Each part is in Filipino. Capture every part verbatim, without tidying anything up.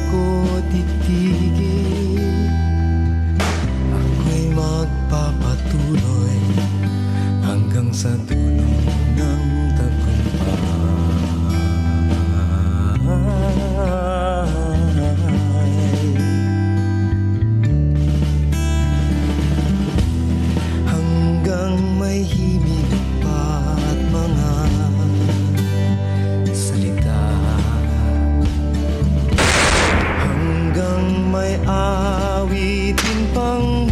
ko titigil. Ako'y magpapatuloy hanggang sa dulo ng tagumpay. Hanggang may himig pa at mga salita, hanggang may awitin pang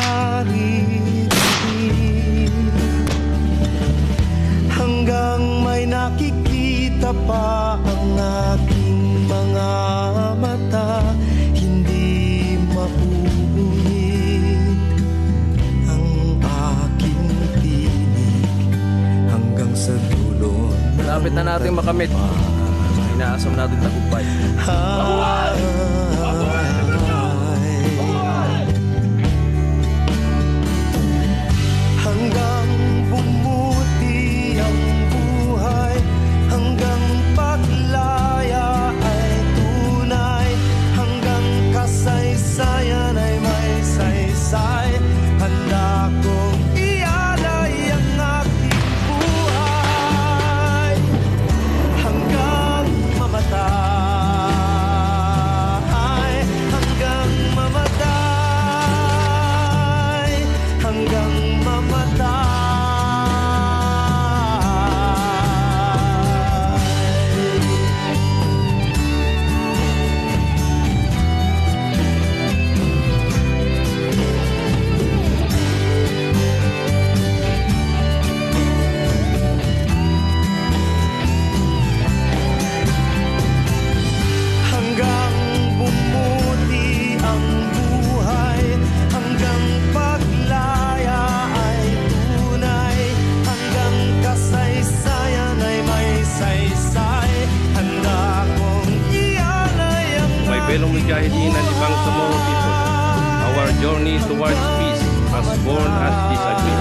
naririnig, hanggang may nakikita pa ang aking mga mata, hindi mauulit ang aking tinig hanggang sa dulo. Malapit na natin makamit. Inaasam natin tagumpay. Ay, hanggang bumuti ang buhay, hanggang paglaya ay tunay, hanggang kasaysayan ay may saysay. Handa kong ialay ang aking buhay hanggang mamatay, hanggang mamatay, hanggang mamatay. Hanggang bumuti ang buhay, hanggang paglaya ay tunay, hanggang kasaysayan ay may saysay. Handa kong ialay ang May belong mujahideen ang ibang sumuot ito. Our journey towards peace has borne us this agreement.